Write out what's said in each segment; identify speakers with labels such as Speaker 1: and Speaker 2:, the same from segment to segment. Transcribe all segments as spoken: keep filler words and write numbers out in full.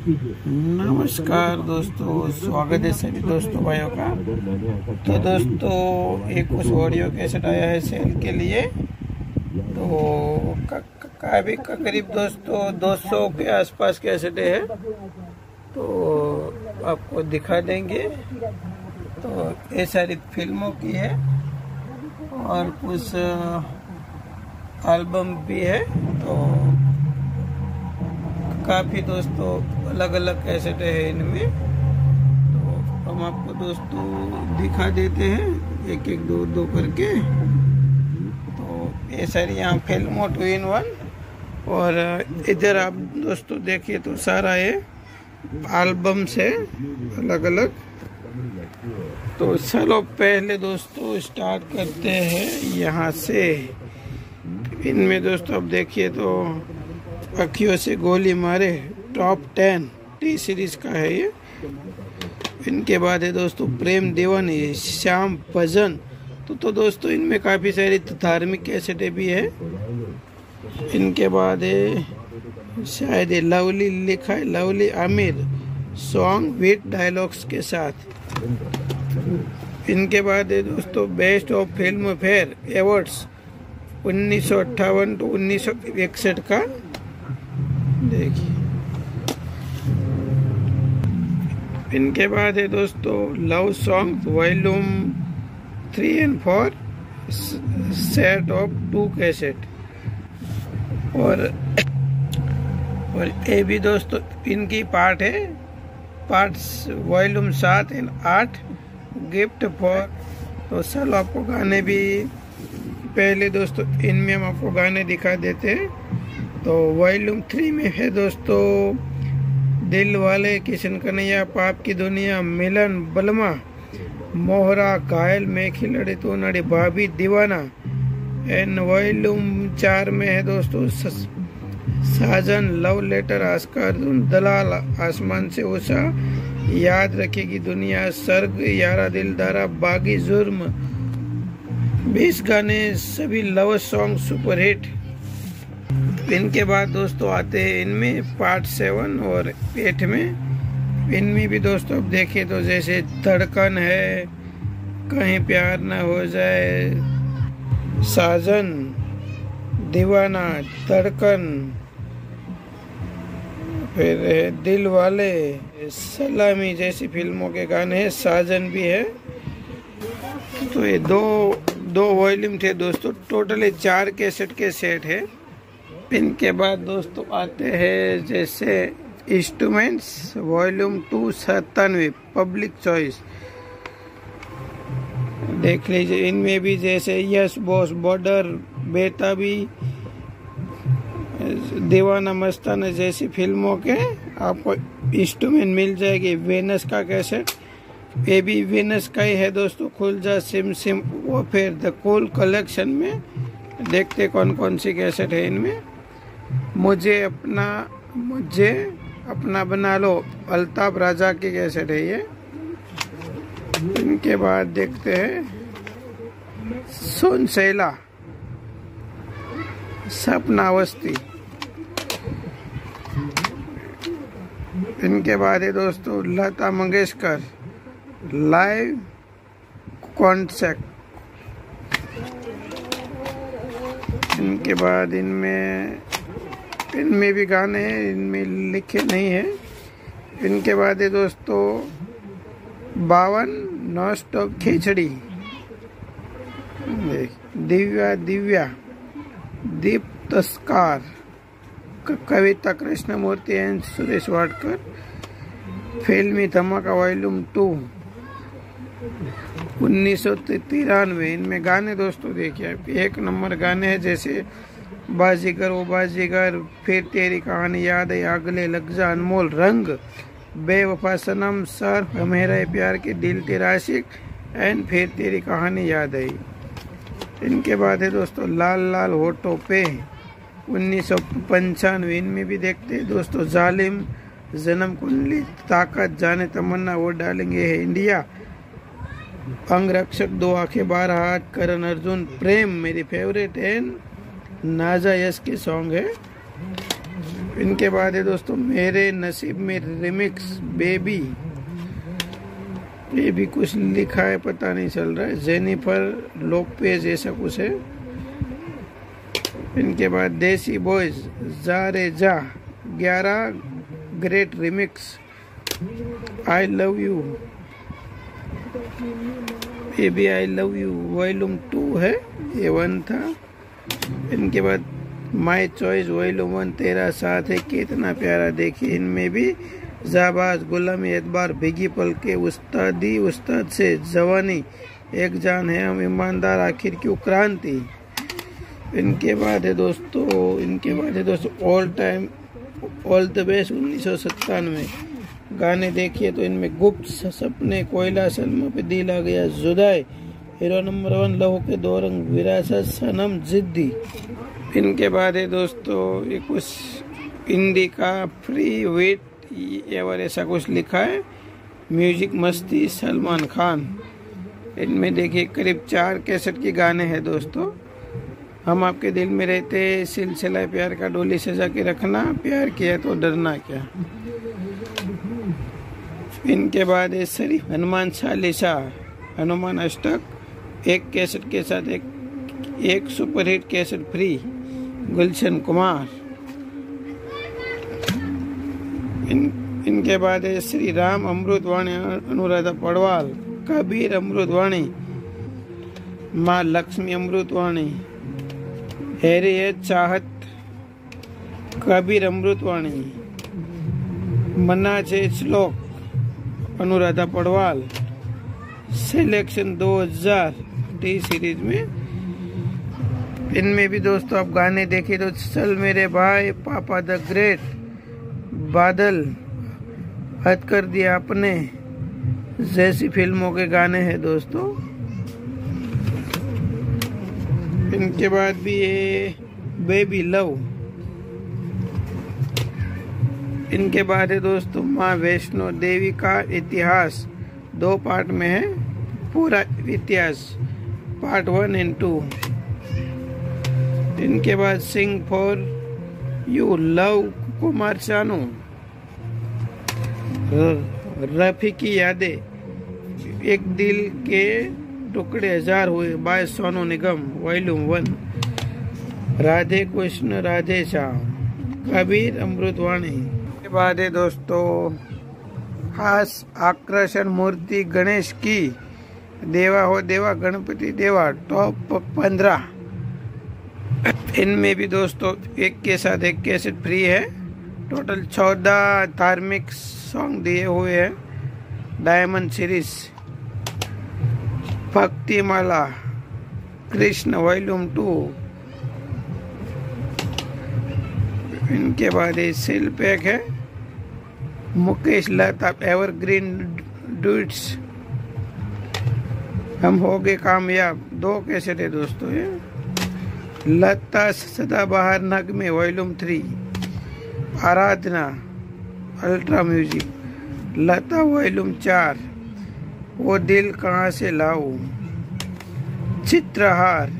Speaker 1: नमस्कार दोस्तों, स्वागत है सभी दोस्तों भाइयों का। तो दोस्तों एक कुछ ऑडियो कैसेट आया है सेल के लिए। तो काफी करीब दोस्तों दो सौ के आसपास कैसेट है, तो आपको दिखा देंगे। तो ये सारी फिल्मों की है और कुछ एल्बम भी है। तो काफ़ी दोस्तों अलग अलग कैसेट है इनमें, तो हम आपको दोस्तों दिखा देते हैं एक एक दो दो करके। तो ये सारी यहाँ फिल्मों टू इन वन, और इधर आप दोस्तों देखिए तो सारा ये एल्बम से अलग अलग। तो चलो पहले दोस्तों स्टार्ट करते हैं यहाँ से। इनमें दोस्तों आप देखिए तो अखियों से गोली मारे टॉप टेन टी सीरीज का है ये। इनके बाद है दोस्तों प्रेम दीवानी, श्याम भजन। तो तो दोस्तों इनमें काफ़ी सारी धार्मिक कैसेटें भी है। इनके बाद है शायद ये लवली लिखा है, lovely Aamir song with dialogues के साथ। इनके बाद है दोस्तों best of Filmfare awards उन्नीस सौ अट्ठावन टू उन्नीस सौ इकसठ का। देखिए इनके बाद है दोस्तों love song volume three and four set of two cassette. और और ये भी दोस्तों इनकी पार्ट है, पार्ट्स वॉल्यूम सात एंड आठ गिफ्ट फॉर। तो चलो आपको गाने भी पहले दोस्तों इनमें हम आपको गाने दिखा देते हैं। तो वॉल्यूम थ्री में है दोस्तों दिल वाले किशन कन्हैया, पाप की दुनिया, मिलन, बलमा, मोहरा, घायल, मैं खिलाड़ी तू नड़ी, भाभी दीवाना। एंड वॉल्यूम चार में है दोस्तों Saajan, love letter, Oscar, Dalaal, आसमान से उषा, याद रखेगी दुनिया, सर्ग, यारा दिलदारा, बागी, जुर्म। बीस गाने सभी लव सॉन्ग सुपरहिट। इनके बाद दोस्तों आते हैं इनमें पार्ट सेवन और एट में। इनमें भी दोस्तों अब देखें तो जैसे धड़कन है, कहीं प्यार न हो जाए, साजन, दीवाना, धड़कन, फिर दिल वाले, सलामी जैसी फिल्मों के गाने हैं, साजन भी है। तो ये दो दो वॉल्यूम थे दोस्तों, टोटल चार कैसेट के सेट है। इनके बाद दोस्तों आते हैं जैसे इंस्ट्रूमेंट्स वॉल्यूम टू सत्तानवे पब्लिक चॉइस। देख लीजिए इनमें भी जैसे यस बॉस, बॉर्डर, बेताबी, दीवाना मस्ताना जैसी फिल्मों के आपको इंस्ट्रूमेंट मिल जाएगी। वेनस का कैसेट, ये भी वेनस का ही है दोस्तों, खुल जा सिम सिम। वो फिर द कूल कलेक्शन में देखते कौन कौन सी कैसेट है इनमें। मुझे अपना मुझे अपना बना लो, अल्ताफ राजा की कैसेट है ये। इनके बाद देखते हैं सुन शैला, सपना अवस्थी। इनके बाद है दोस्तों लता मंगेशकर, लाइव कॉन्सर्ट। इनके बाद इनमें इनमें भी गाने हैं, इनमें लिखे नहीं है। इनके बाद है दोस्तों बावन नॉनस्टॉप खिचड़ी, दिव्या दिव्या, दीप तस्कार, कविता कृष्णमूर्ति एंड सुरेश वाडकर, फिल्मी धमाका वॉल्यूम टू उन्नीस सौ तिरानवे। इनमें गाने दोस्तों देखिए एक नंबर गाने हैं, जैसे बाजीगर वो बाजीगर, फिर तेरी कहानी याद है, अगले लग जा, अनमोल, रंग, बेवफा सनम, सर, मेरा प्यार के दिल, तेरा आशिक एंड फिर तेरी कहानी याद आई। इनके बाद है दोस्तों लाल लाल होठों पे उन्नीस सौ पंचानवे। इनमें भी देखते हैं दोस्तों जालिम, जन्म कुंडली, ताकत, जाने तमन्ना, वो डालेंगे है इंडिया, अंगरक्षक, दो आंखें बारह हाथ, करण अर्जुन, प्रेम मेरी फेवरेट एंड नाजा यश के सॉन्ग है। इनके बाद है दोस्तों मेरे नसीब में रिमिक्स बेबी। ये भी कुछ लिखा है, पता नहीं चल रहा है। जेनिफर लोपेज ऐसा कुछ है। इनके बाद देसी बॉयज जा रे जा ग्यारह great remix. I love you, ये भी I love you volume two है, ये वन था। इनके बाद माई चॉइस वॉल्यूम वन तेरा साथ है कितना प्यारा। देखिए इनमें भी जाबाज गुलामी एतबार भीगी पल के उस्तादी उस्ताद से जवानी एक जान है हम ईमानदार आखिर क्यों क्रांति। इनके बाद है दोस्तों इनके बाद है दोस्तों all time all the best उन्नीस सौ सत्तानवे गाने देखिए तो इनमें गुप्त सपने कोयला सलमा पे दिल आ गया जुदाई हीरो नंबर वन लहू के दो रंग विरासत सनम जिद्दी। इनके बाद है दोस्तों ये कुछ हिंदी का फ्री वेट एवर ऐसा कुछ लिखा है। म्यूजिक मस्ती सलमान खान। इनमें देखिए करीब चार कैसेट के गाने हैं दोस्तों। हम आपके दिल में रहते, सिलसिला प्यार का डोली सजा के रखना, प्यार किया तो डरना क्या। इनके बाद है श्री हनुमान चालीसा हनुमान अष्टक एक कैसेट के साथ एक एक superhit cassette free Gulshan Kumar. इन इनके बाद है श्री राम अमृतवाणी अनुराधा पड़वाल, कबीर अमृतवाणी, माँ लक्ष्मी अमृतवाणी, हैरी है चाहत, कबीर अमृतवाणी, मन्ना छे श्लोक अनुराधा पड़वाल। सिलेक्शन दो हज़ार टी सीरीज में इनमें भी दोस्तों आप गाने देखे तो चल मेरे भाई, पापा द ग्रेट, बादल, हद कर दिया आपने जैसी फिल्मों के गाने हैं दोस्तों। इनके बाद भी ये बेबी लव। इनके बाद है दोस्तों माँ वैष्णो देवी का इतिहास, दो पार्ट में है पूरा इतिहास, पार्ट वन एंड टू। इनके बाद sing for you love Kumar Sanu, Rafi की यादें, एक दिल के टुकड़े हजार हुए by Sonu Nigam volume one, Radhe Krishna Radhe Shyam, Kabir अमृतवाणी। के बाद है दोस्तों खास आकर्षण मूर्ति गणेश की, देवा हो देवा गणपति देवा, टॉप पंद्रह। इनमें भी दोस्तों एक के साथ एक कैसेट फ्री है। टोटल चौदह धार्मिक सॉन्ग दिए हुए हैं डायमंड सीरीज। भक्ति माला कृष्ण वॉल्यूम टू। इनके बाद ये सेल पैक है मुकेश लता एवरग्रीन डुइट्स, हम हो गए कामयाब, दो कैसेट है दोस्तों ये। लता सदाबहार नगमे volume three, Aradhana ultra music, Lata volume चार, वो दिल कहाँ से लाऊं, चित्रहार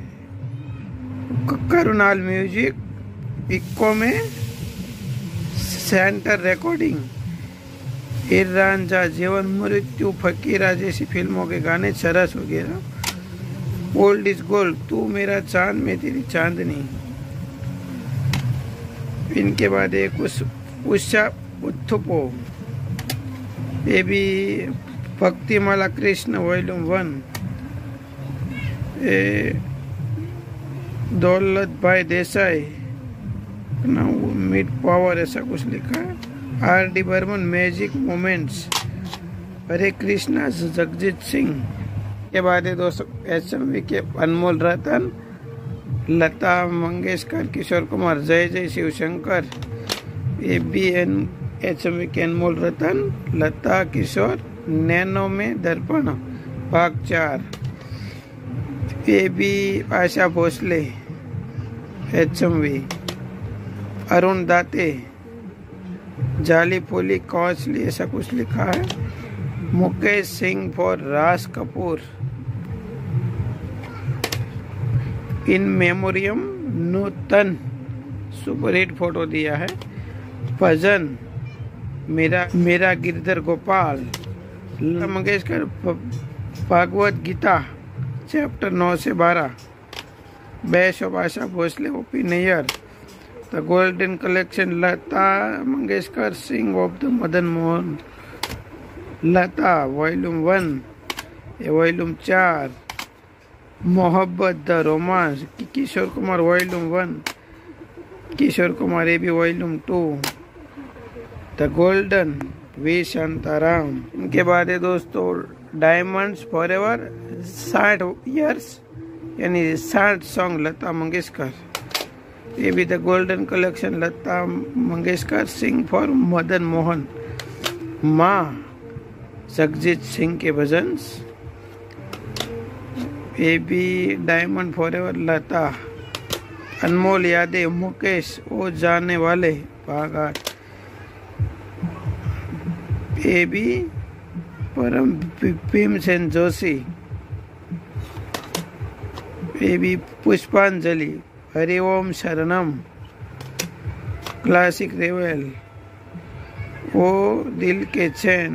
Speaker 1: करुणाल म्यूजिक इक्को में सेंटर रिकॉर्डिंग, हिरांझा जीवन मृत्यु फकीरा जैसी फिल्मों के गाने चरस वगैरह। ओल्ड इज गोल्ड, तू मेरा चांद मैं तेरी चांदनी। इनके बाद एक उस उषा उत्थुपो, ये भी भक्ति माला कृष्ण वॉल्यूम वन। दौलत भाई देसाई मिड पावर ऐसा कुछ लिखा है। R D Burman magic moments, Hare Krishna Jagjit Singh. के बाद है दोस्तों एच एम वी के अनमोल रतन, लता मंगेशकर, किशोर कुमार, जय जय Shiv Shankar. A B N H M V के अनमोल रतन, लता किशोर, नैनो में दर्पण भाग चार। A B Asha Bhosle H M V, Arun Date, जाली पोली कौशली ऐसा कुछ लिखा है। Mukesh Singh for Raj Kapoor, in memoriam Nutan superhit photo दिया है। भजन मेरा मेरा गिरधर गोपाल। लता मंगेशकर भागवत गीता चैप्टर नौ से बारह। Best of Asha Bhosle, OP Nayyar. The golden collection Lata Mangeshkar sing of the Madan Mohan. Lata volume one, volume चार। मोहब्बत the romance Kishore Kumar volume one, Kishore Kumar A B volume two. The golden V Shantaram. इनके बाद है दोस्तों डायमंड्स फॉर एवर साठ ईयर्स यानी साठ सॉन्ग लता मंगेशकर। ये भी the golden collection Lata Mangeshkar sing for Madan Mohan. माँ जगजीत सिंह के भजन। ये भी डायमंड फॉर एवर लता। अनमोल यादें मुकेश ओ जाने वाले भाग आठ। ये भी परम भीमसेन जोशी। ये भी पुष्पांजलि हरि ओम शरणम। क्लासिक रेवल वो दिल के चैन।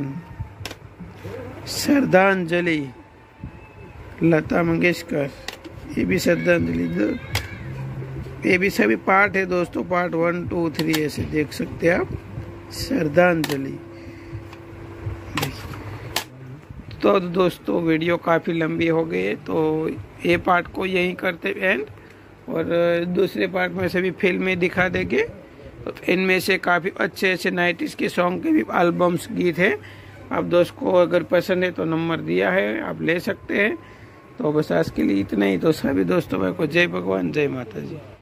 Speaker 1: श्रद्धांजलि लता मंगेशकर। ये भी श्रद्धांजलि। ये भी सभी पार्ट है दोस्तों, पार्ट वन टू थ्री ऐसे देख सकते हैं आप। श्रद्धांजलि। तो दोस्तों वीडियो काफ़ी लंबी हो गई है, तो ये पार्ट को यहीं करते एंड, और दूसरे पार्ट में सभी फिल्में दिखा देंगे। तो इनमें से काफ़ी अच्छे अच्छे नाइन्टीज़ के सॉन्ग के भी एल्बम्स गीत हैं। आप दोस्त को अगर पसंद है तो नंबर दिया है, आप ले सकते हैं। तो बस आज के लिए इतना ही। तो सभी दोस्तों भाई को जय भगवान, जय माता जी।